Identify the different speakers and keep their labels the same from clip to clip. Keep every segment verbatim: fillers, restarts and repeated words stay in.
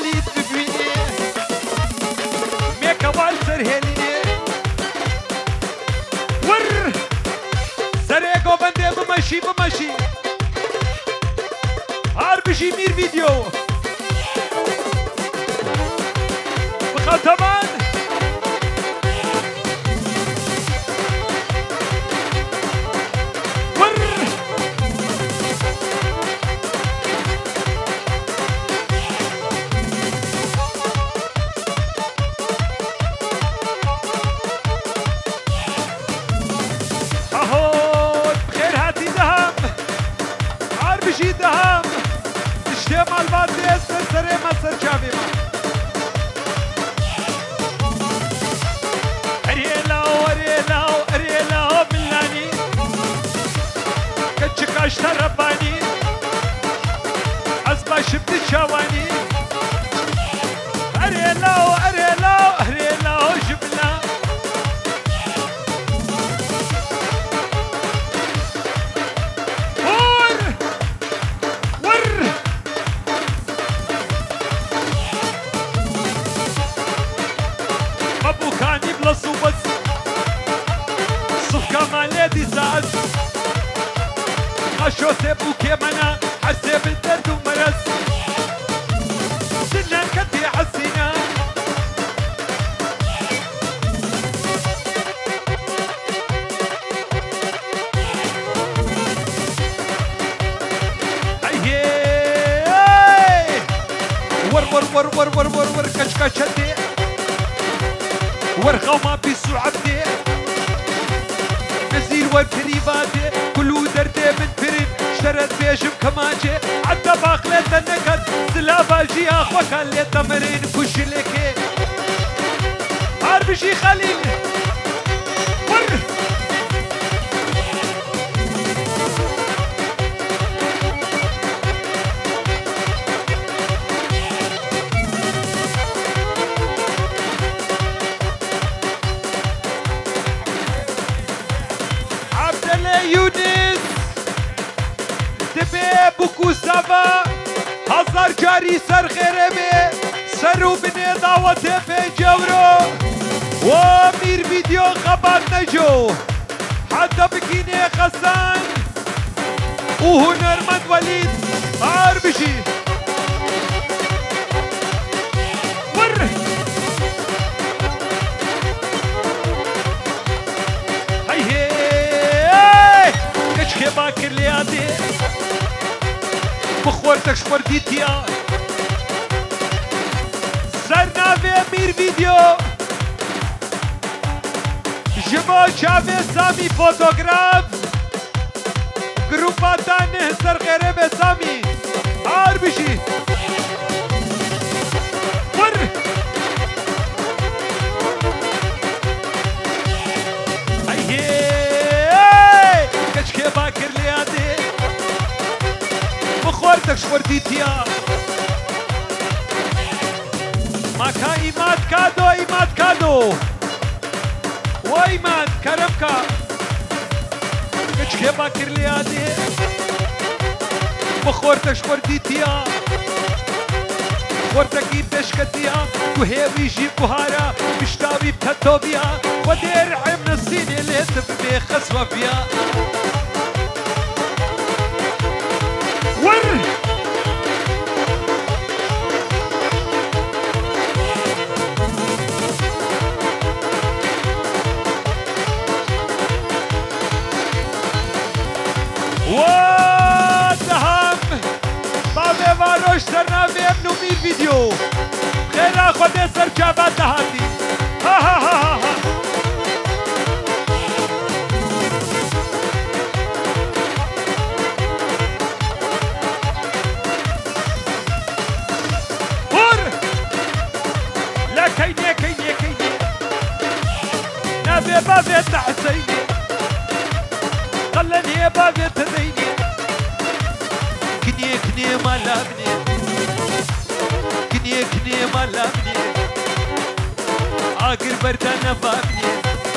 Speaker 1: وليد ببيني ميكا والسر هيليني ور سريقو بندي بمشي بمشي هار بشي مير فيديو بخطمان رباني أصبح شفت الشواني أريلاو أريلاو أريلاو جبنا ور ور أبو كاني بلصو بس صف كمالي دي ساعد شو سيبو كيمانا حسيب الدرد ومرس سنان كتي حسينا هاي ور ور ور ور ور ور ور كش كشتي ور خوما بيسو عبدي نزير ور كريباتي كلو دردي من فرين اشترت بيجم كمانجي عدى باقلت النكد سلابا الجي اخوك اللي تمرين كش لكي هار بشي خليل ور عبد الله يونس دبي بوكو سافا هزار جاري سر خيره بي سرو بني دعوته في جورو ومير فيديو خبر نجو حتى بكيني خسان وهنرمند وليد عار بشي ور هاي هاي كش خبا كرلياتي بخورتك شورديتيا سرنا في مير فيديو جمو شافي سامي فوتوغراف جروباتان سر غيره بسامي عار بشي ور هاي هاي كش كيفا كرلياتي بخورتك شورديتيا ماكا ايماد كادو ايماد كادو وايماد كرمكا كش كيفا كرلياتي بخورتك شورديتيا خورتك يدشكتيا وهيوي جيب بهارا مشتاوي بتاتوبيا ودير عمن الصين اللي تبقى خسوة فيها ور ودهم بابي واروش سرنا بيبنو مير فيديو خيرا خودي سر جابات دهاتي ها ها ها ها ور لا كيني كيني كيني نبي بابي تحسيني خلني بابي تديني كني كني ما لابني كني كني ما لابني آخر بردان فابني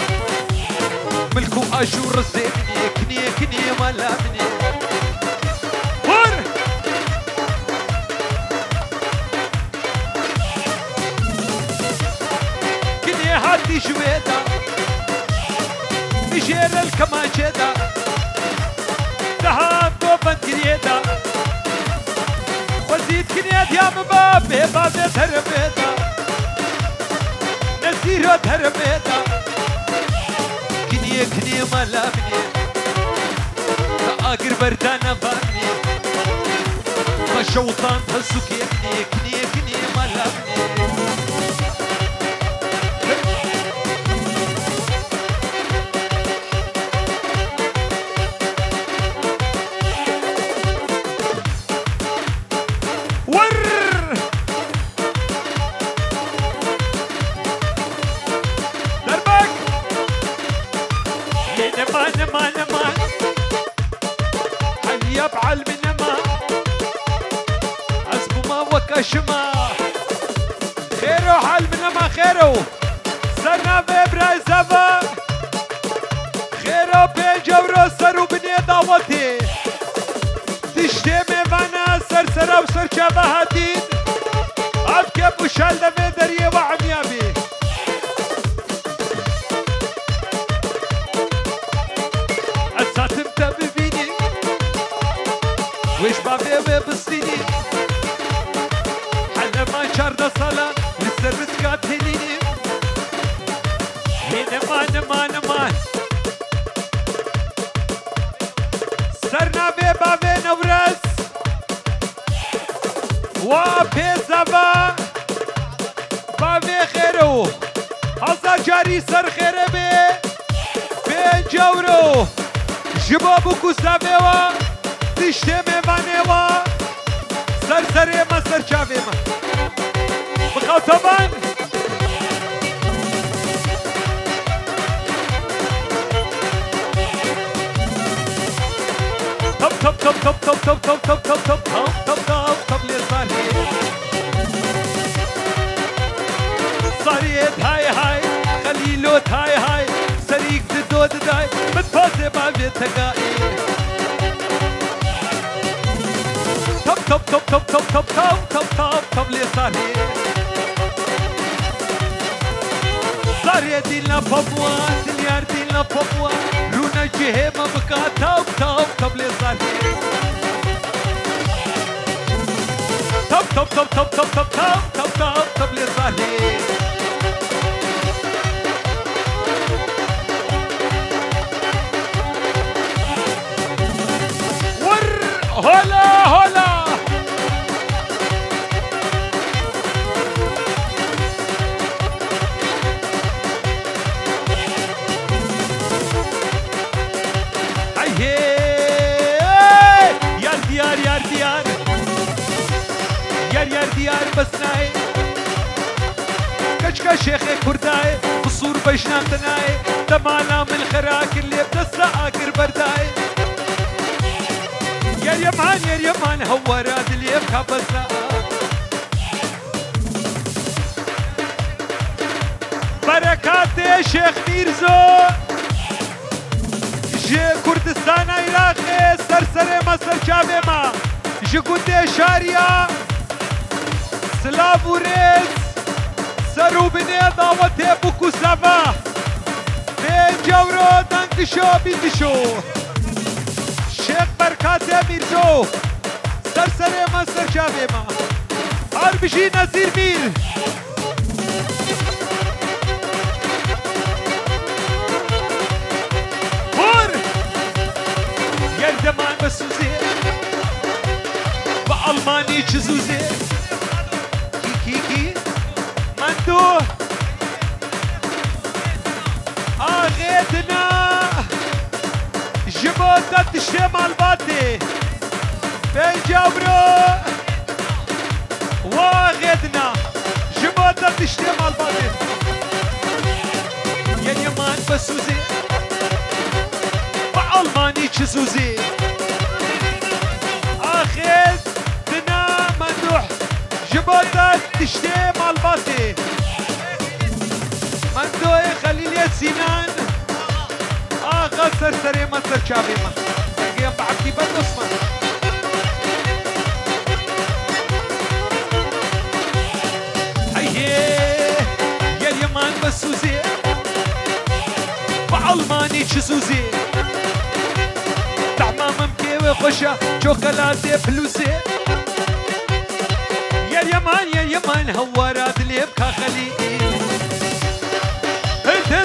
Speaker 1: ملكو أجور زيني كني كني ما لابني ور دي جويدا مجير الكمانشيدا دهام دوبن كريدا وزيد كنيد يا مبابي بابي تربيدا نزيرو تربيدا كنيه كنيه ملابني تآقر بردانا بابني ما شوطان تسوكي كنيه كنيه كنيه ملابني شما خيرو حال منما خيرو سرنا ببراي زبا خيرو بيجورو سرو بني دعوتي تشتي ميوانا سر سرا وسر شابا هاتين عبكي بوشال دفي دريه وعميابي أساتم تببيني ويش بابي وبستيني شارده صلاة للسرس قاتليني هنا مان مان مان سرنا ببابي نورس وابي زبا بابي خيرو هزا جاري سر خيري بي بين جورو جبابو كوسابي وا تشتي ميواني وا سر سري ما سر شابي ما بخاطبان طب طب طب طب طب طب طب طب طب طب طب طب طب طب لي صاري صاريت هاي هاي خليلوت هاي هاي سريك دود داي متفازي بابي تقائي طب طب طب طب طب طب طب طب طب طب لي صاري صاري دينا بابوا دليار دينا بابوا رونا جهه ما بقى طب طب طب لي صاري طب طب طب طب طب طب طب طب طب طب لي صاري ور هلا هلا ديار بسناي كشكا شيخ كرداي بصور بجنام تناي تمانا من خراك اللي بتسرع اقر برداي يا يمان يا يمان هو راد اللي يبكى بسرع بركات شيخ ميرزو جي كردستان عراقي سرسري مصر شابه ما جي قد شاريا سلاف وريز سرو بني دعوتي بوكو سافا بين جورو دنكشو بيتشو شيخ بركات ميرزو سرسري مصر شابه ما عربشي نزير مير هور يردمان بسوزي بألماني چزوزي كيكي مندو آغيتنا جبوتا تشتم الباتي بين جابرو واغيتنا جبوتا تشتم الباتي يا يمان بسوزي بألماني چزوزي آغيتنا مندوح جبوتا تشتي مالباتي مندوي خليل سنان آغا سرسري مصر شابي ما تقيم بعكي بدوسما هيه يا اليمان بسوزي ألماني تشسوزي طعمة ممكن وخشة شوكولاتة فلوسي يا اليمان يا اليمان هوارات اللي بكا خلي هل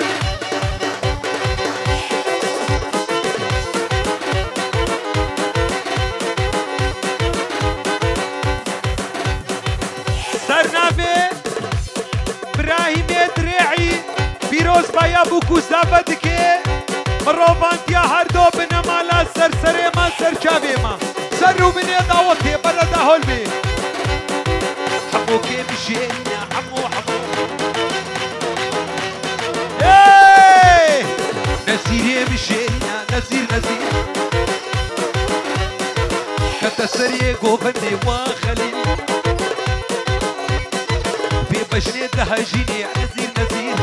Speaker 1: سرنامه ابراهيم دريعي فيروز بايا بوكو زابدكي مروفانت يا هردو بنما لا سر سري ما سر شابي ما سرو بني دعوتي بردا هولبي حمو كيف جينا حمو حمو ايه نزير مشينا نزير نزير كتسري قوبني وخليل في بجني دهجيني نزير نزير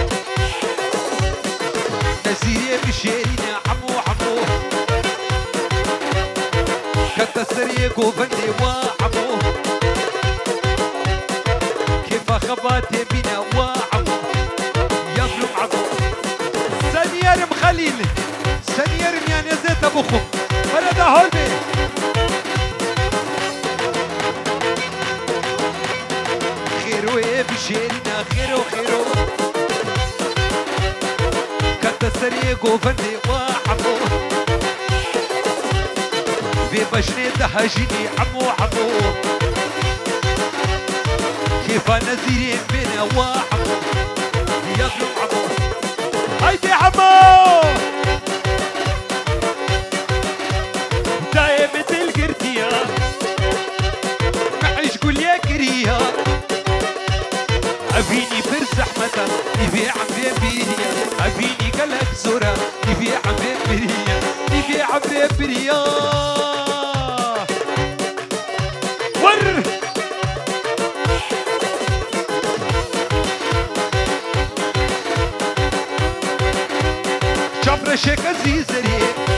Speaker 1: نزير مشينا حمو حمو كتسري قوبني وحمو كيف خباتي بنا وعمو يظلم عمو سنير مخليل سنير ميان يزيت ابوخم فردا هولبي خيرو ايه بشيرنا خيرو خيرو كتسري قوبني وعمو ببجني دهجيني عمو عمو كيف نزيرين بينا وعمو يظلم عمو هيدي عمو دايما القرتيا معيش قول يا كريا أبيني فرسح متى يبيع عم بيبيريا أبيني قلق زورا يبيع عم بيبيريا يبيع عم بيبيريا ور شبر شك زيزري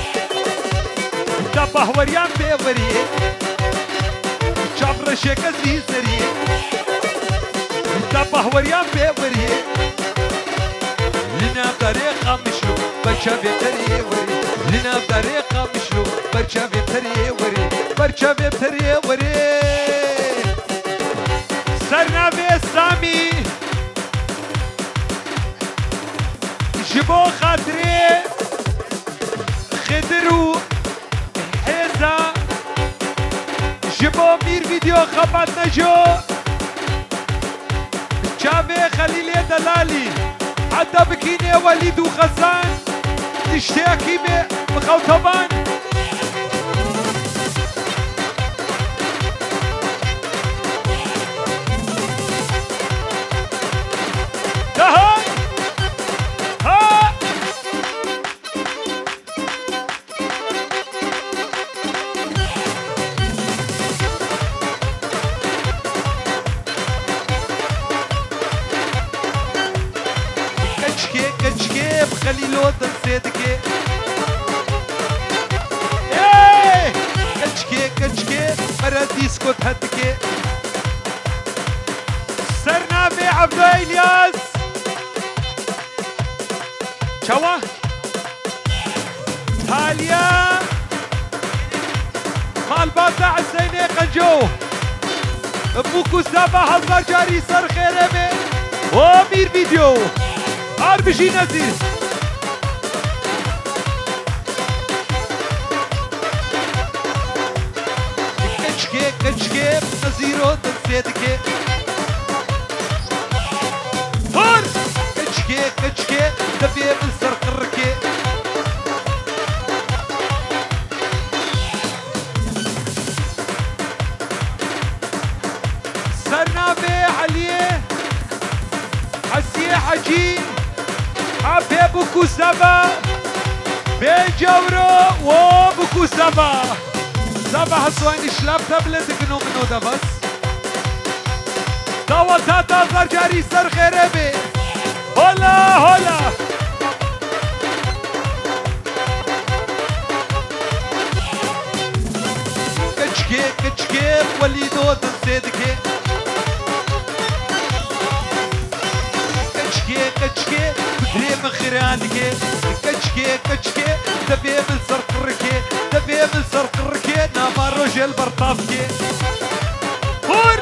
Speaker 1: دبه وريان بيوري شبر شك زيزري دبه وريان بيوري لنا بطريقة مشلو برشا بيبتري وري لنا بطريقة مشلو برشا بيبتري وري برشا بيبتري وري سرنا بسامي جبو خاطري خدرو حيزا جبو مير فيديو خبط نجو شافي خليلي دلالي حتى بكيني وليد وخزان تشتاكي بخوطبان هاي ها كشكي كشكي بخليلو تنسيدكي ايه كشكي كشكي مرة ديسكو تهدكي سرنا في عبد الياس شوا تاليا مال باطع حسيني قنجو ابوكو سابا هزار جاري سر خيرمي وامير فيديو ار بجي نزير كشكي كشكي نزيرو تنسيدكي هور كشكي كشكي دبي بالسر قركي سرنابي عليه حسيه حجي عبي بوكو سبا بجورو وبوكو سبا سبا حسوين شلاب تبلت كنو منو ده بس دعوتاتا زرجاري سر خيره بي هولا هولا كشكي كشكي وليدو تنسيدكي كشكي كتشكي بدري من خيرانكي كتشكي كتشكي دبي من سرقركي دبي من سرقركي نما الرجل برطافكي هور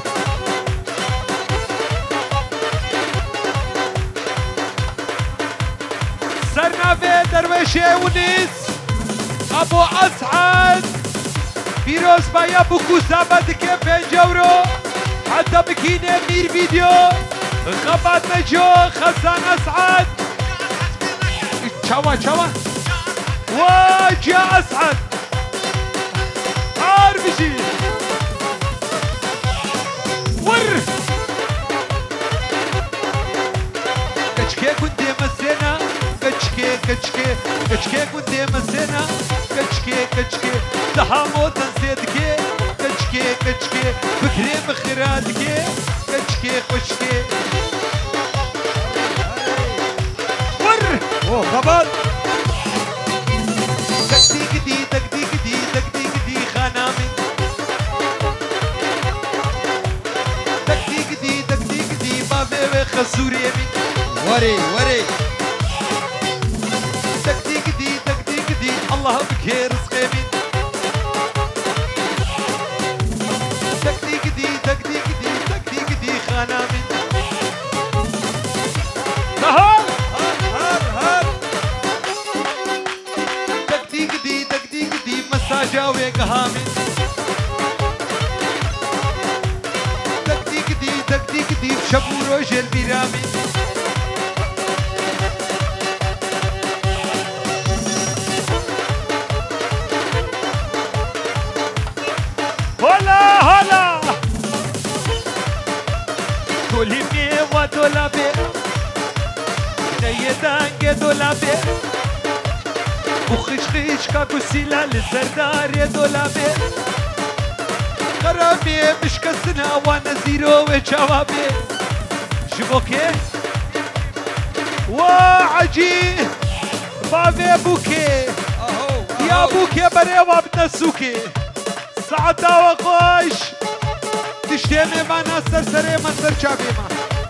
Speaker 1: سرنا في درويشي ونيس ابو اسعد بيروز بايا بوكو زابد كيف جورو حتى بكيني مير فيديو غبات نجو خزان اسعد تشوا تشوا واجا اسعد اربجي ور كتشكي كنت مسينا كتشكي كتشكي كتشكي كنت مسينا كتشكي كتشكي دهامو تنسيدكي كتشكي كتشكي فكري بخيراتكي كتشكي خشكي ور
Speaker 2: اوه غبط
Speaker 1: دكدي كدي دكدي كدي دكدي كدي خانامي دكدي كدي دكدي كدي بابي خزوري يمي
Speaker 2: وري وري
Speaker 1: دكدي كدي دكدي كدي الله بكي رزقي من دكدي كدي دكدي كدي دكدي كدي خانامي نهار
Speaker 2: هر هر
Speaker 1: دكدي كدي دكدي كدي مساجا ويقهامي دكدي كدي دكدي كدي شبو روج البيرامي هلا هلا توليني ودولابي نيدانك دولابي وخش خش كاكوسيلا للزردار يا دولابي قرامي مش كسنا وانا زيرو وجوابي شبوكي وعجي بابي بوكي
Speaker 2: اهو
Speaker 1: يا بوكي بريوا بنسوكي ساعتا وقاش تشتمي معنا سرسري ما سرشابي ما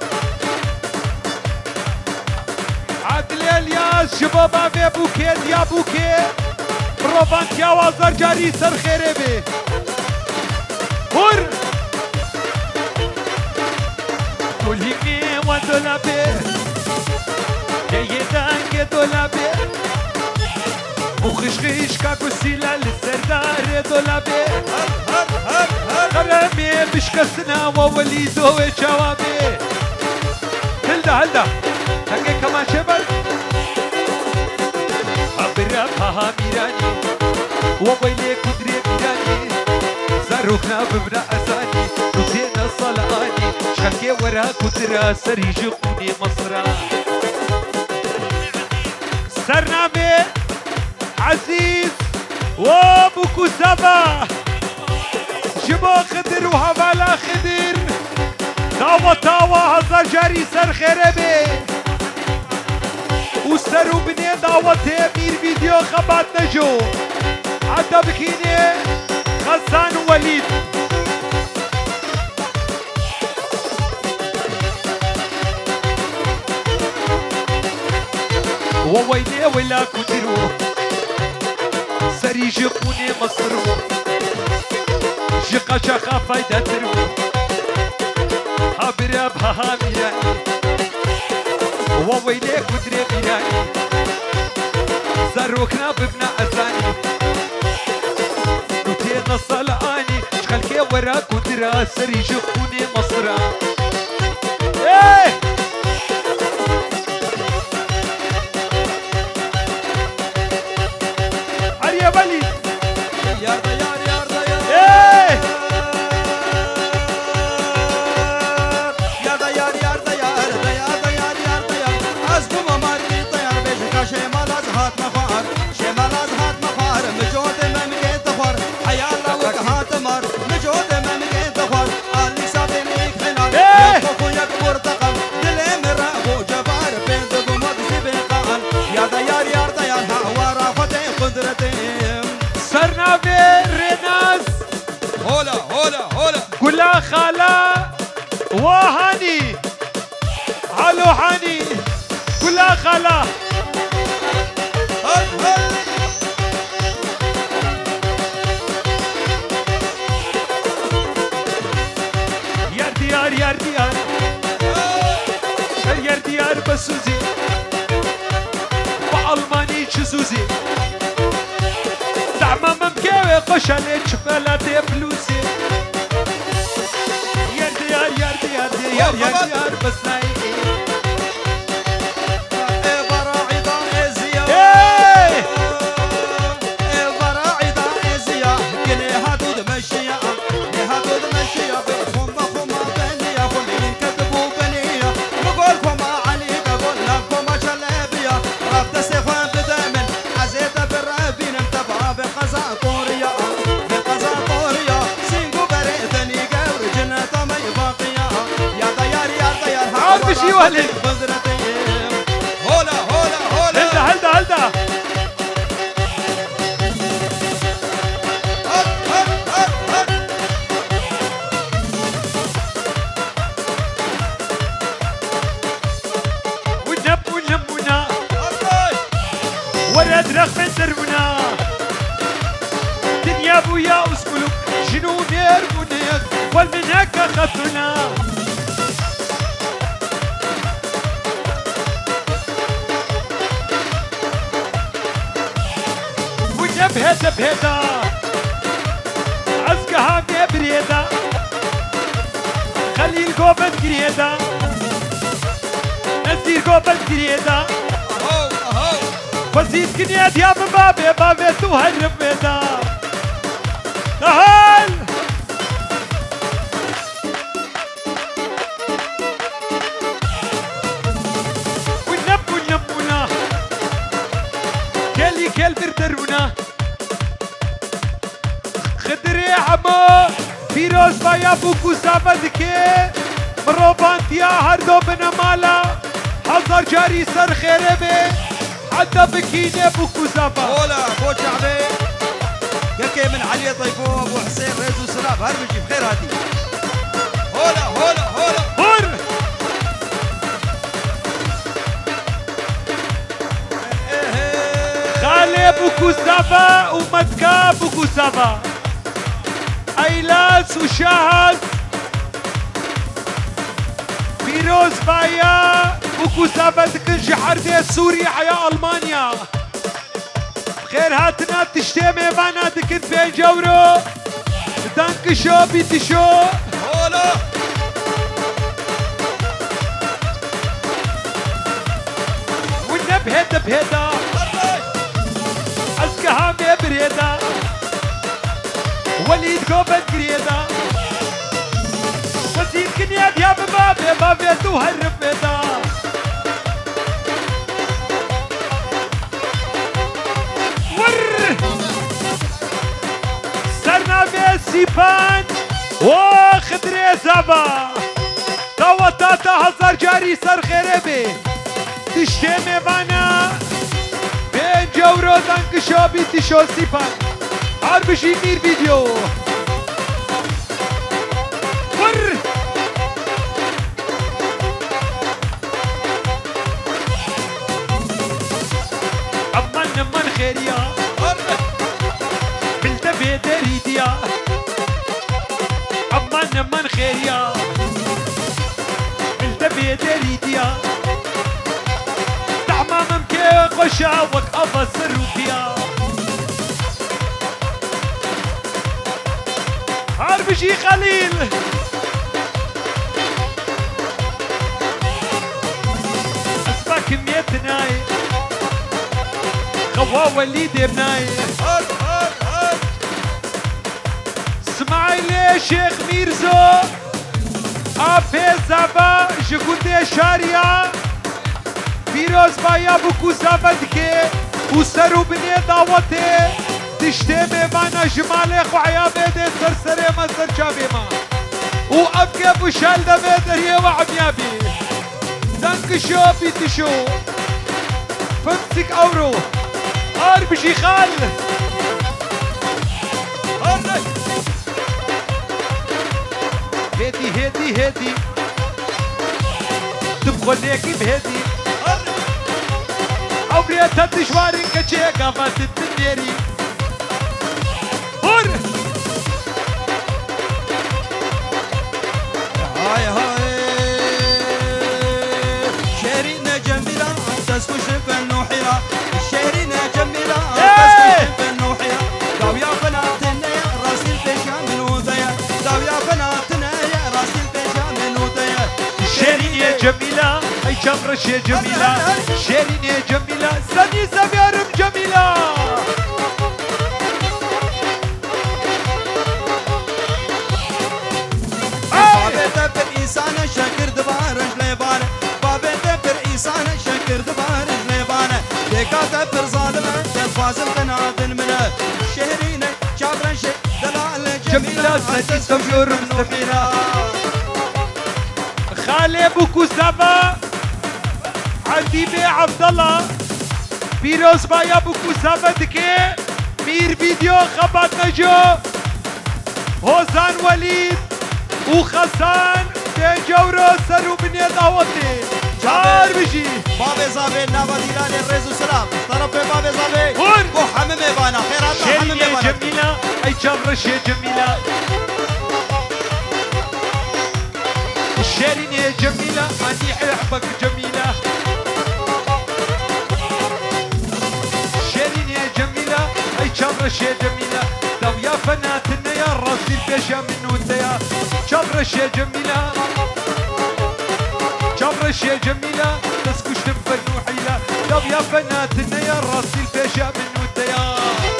Speaker 1: عادل الياس شبابا في بوكي يا بوكي روبان يا وزر جاري سر خيري بي هور توليني ودولابي جيدان دولابي وخشخيش كاكوسيلا للسردار دولابي
Speaker 2: هر هر هر هر
Speaker 1: قرامي مش كسنا ووليدو وجوابي هلدا هلدا هكي كمان شبل أبرابها ميراني وويلي كدري ميراني زاروخنا ببنا أزاني نسينا صلاني شخلكي ورا كدرا سريجي قوني مصرا سرنامي عزيز وابوكو سبا جبو خدر وهبالا خدر داوا تاوا هزا جاري سر خربي وسرو بني داوا تيمير فيديو خبات نجو عدا بكيني غزان وليد وويلي ويلا كدرو سري جقوني مصرو جقا شخا فايدة ترو هابرا بها ميراني وويلي كدري ميراني زروكنا ببنا أزاني نوتينا صلاني شخلكي ورا كدرا سري جقوني مصرا ايه يا بلي
Speaker 2: يا ديار يا ديار
Speaker 1: ايه
Speaker 2: يا ديار يا ديار ديار ديار يا ديار اسبو مماري طيار بيجك شمال ازهات مفار شمال ازهات مفار مجود ممكن تفر حيا الله وقهات مر مجود ممكن تفر اللي سابنيك حنان يخوفو يكبر تقل دلي مرابو جبار بين دقمت سبقان يا ديار يا ديار هوا رافضي قدرتي
Speaker 1: سرنا في ريناس
Speaker 2: هولا هولا هولا
Speaker 1: كلها خاله وهاني علو حاني خاله يا ديار يا ديار يا ديار بسوزي بألماني تشوزي زعما ممكاوي قش عليك شفالاتي فلوسي يا ديار يا ديار يا يا ديار بس نايقي
Speaker 2: براعي ضايزيا براعي ضايزيا كلي هادود مشيا هادود مشيا بخم بخم بنيا كلين كتبوا بنيا نقولكم عليك اقول لكم شلبيا ربط سيفان بدمن عزيت بالرابين انتبه بقزا طوريا بقزا طوريا سينقو بريتني قبر جنة مي باقيا يا طيار يا طيار
Speaker 1: عارف شي ولد
Speaker 2: هولا هولا هولا
Speaker 1: هلدا هلدا هلدا ونب ونمنا ورد رغم دربنا دنيا بويا اسكلوك جنون يرمونيك والمنهك خطنا بهدا بهدا عزقها بريدا خليل قوبل قريدا نزير قوبل قريدا وزيد كنيات يا بابي بابي تهرب بيدا تعال ونب ونبونا كلي كل بردرونا خدري عمو فيروز بايا بوكو زابدكي مروبانتيا هردو بنا مالا حضر جاري سر خيري بي حتى بكيني بوكو زابا
Speaker 2: هولا بو شعبي يكي من علي طيفو ابو حسين ريزو سلاب هربجي بخير هاتي هولا هولا هولا
Speaker 1: هر خالي بوكو زابا ومتكا بوكو زابا ايلاس وشاهد فيروز بايا بوكو زابا جحردي سوريا حيا المانيا خير هاتنا تشتمي بانا دكن بين جورو دانك شو بيتي شو
Speaker 2: هولا
Speaker 1: ونا بهدا بهدا أزكهامي بريدا وليد قوبل قريدا وزيد كنياد يا بابي بابي تهرب بيدا ور سرنا بسيبان وخدري زبا توتاتا هزار جاري سر خيربي تشتمي بانا بين جورو دانك شو بيتي شو سيبان عربشي مير فيديو ور أمان من خيريا بالتبي دريديا أمان من خيريا بالتبي دريديا دعما ممكن قشا وقفا سروبيا عربشي خليل اسمع كمية ناي خوا وليد بناي اسمعي لي شيخ ميرزو ابي زبا جكوتي شاريا فيروز بايا بوكو زبدكي وسرو بني دعوتي تشتمي بانا جمالي خوعيا بيدي سرسري ما سرشابي ما وابكي ابو شالده بيدر هي وعميابي دانك شو بيتي شو خمسين اورو اربجي خال هدي هدي هدي تبغى ليكي بهدي عمريتها دشوارين كشي قافت التنيري هور
Speaker 2: هاي هاي شيرين جميلة تسكش بالنوحيرة شيرين جميلة تسكش بالنوحيرة داو يا بناتنا يا راسي البيشا من وضيع داو يا بناتنا يا راسي البيشا من وضيع
Speaker 1: شيرين يا جميلة اي شمرش يا جميلة شيرين يا جميلة سني سميرم جميلة
Speaker 2: بابته بر إنسان شكر دبارج ليبانه بابته بر إنسان شكر دبارج ليبانه دكاته بر ظالمه تفازل قنادن منه شهرينه شابرن شي دلال
Speaker 1: جميلة سني سميرم جميلة خالي ابو كوسافا عندي بي عبد الله بيروز بايا ابو كوسافا دكي مير فيديو خبط نجو هوزان وليد وخسان تنجورو سرو بني دعوتي چار بشي
Speaker 2: بابي زابي نابا ديران الرئيس والسلام طرف بابي زابي
Speaker 1: هون
Speaker 2: وحمم ايبانا خيرات حمم
Speaker 1: شيرين يا
Speaker 2: ايبانا
Speaker 1: جميلة اي جمرش يا جميلة شيرين يا جميلة اني احبك جميلة شيرين يا جميلة اي جمرش يا جميلة لو يا فناتنا يا راسي البيشا منو انت يا جمرش يا جميلة جمرش يا جميلة تسكش تنفنو حيلة لو يا فناتنا يا راسي البيشا منو انت يا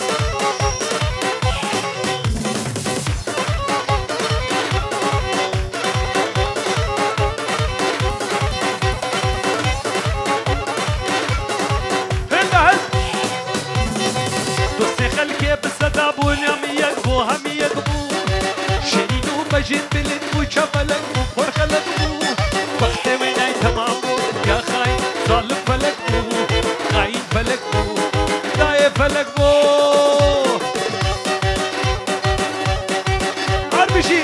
Speaker 1: بجيب بلد وشفلك وفرخلك وقت وين اي تمام يا خاين ظالم فلك خاين فلك داي فلك بو عربشي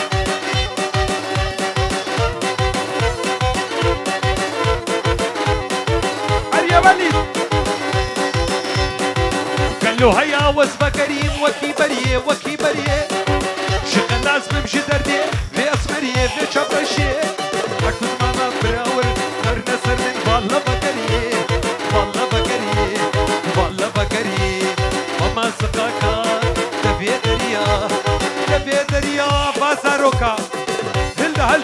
Speaker 1: يا وليد قال له هيا وصفة كريم وكي بريه وكي بريه شغل لازم بمشي دردي في اسمريه في شبرشيه اكتب ماما براور نرنا سرن والله بكريه والله بكريه والله بكريه ماما سقاكا تبي دريا تبي دريا بازاروكا هل هل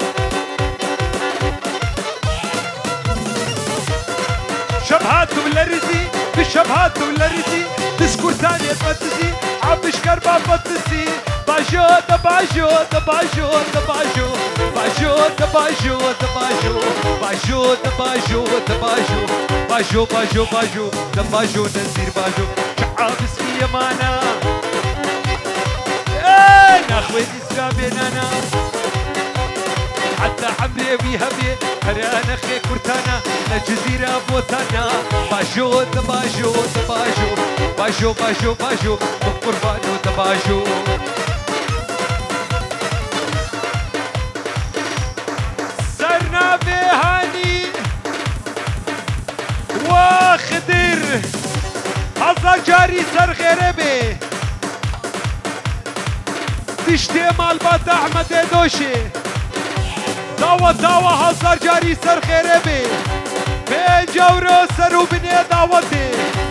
Speaker 1: شبهات ولا رزي بالشبهات ولا رزي تذكر ثانية تمتزي عبش كربا فتسي باجو تباجو تباجو تباجو باجو تباجو تباجو باجو تباجو تباجو باجو باجو باجو تباجو نزير باجو شعاب اسمي يمانا ايه ناخوي اسلامي نانا حتى عمري ويهبي هرانا خي كرتانا الجزيرة بوتانا باجو تباجو تباجو باجو باجو باجو بقربانو تباجو سرنا بهاني واخدر هزا جاري سر غيربي تشتي مال بات احمد دوشي داوا داوا هزار جاري سر خيره بي بين جورو سرو بني دعوتي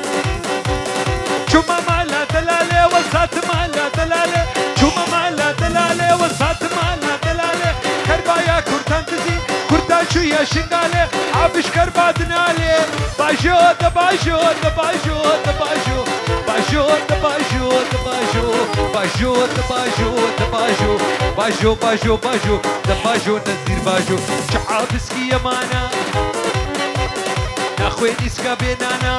Speaker 1: شما مالا دلالي وسات مالا دلالي شما مالا دلالي وسات مالا دلالي كربايا كرتان تزي كرتان شو يا شنغالي عبش كربا دنالي باجو دباجو دباجو دباجو باجو دباجو دباجو باجو دباجو دباجو باجو باجو باجو دباجو نزير باجو شعاب اسكي يمانا ناخوين اسكا بينانا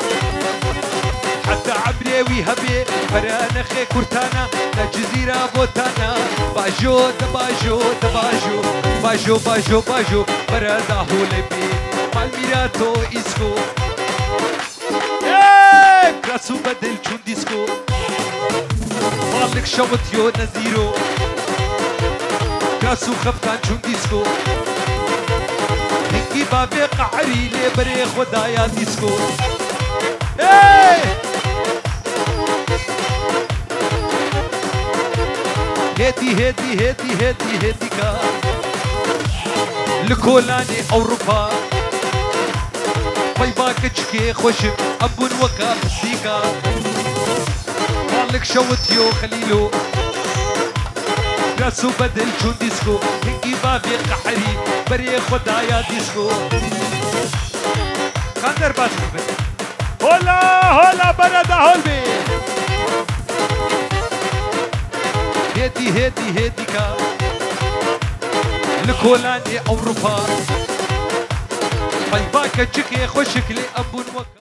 Speaker 1: حتى عمري ويهبي فرانا خي كرتانا لجزيرة بوتانا باجو دباجو دباجو باجو باجو باجو برادا هولي بي مالميراتو اسكو ايه كراسو بدل چون ديسكو مالك شوت يو نزيرو كراسو خفتان چون ديسكو هنگي با بابي قعري لي بري خدايا ديسكو ايه هدي هدي هدي هدي هدي كا لكولاني اوروبا طيبا كتشكي خوشم ابو وكا بسيكا مالك شوتيو خليلو راسو بدل شون ديسكو هنجي بابي قحري بري خدايا ديسكو خاندر باس هولا هولا بردا هولبي هدي هدي هدي كا لكولاني اوروبا طيبا كتشكي خوشك لي ابو وكا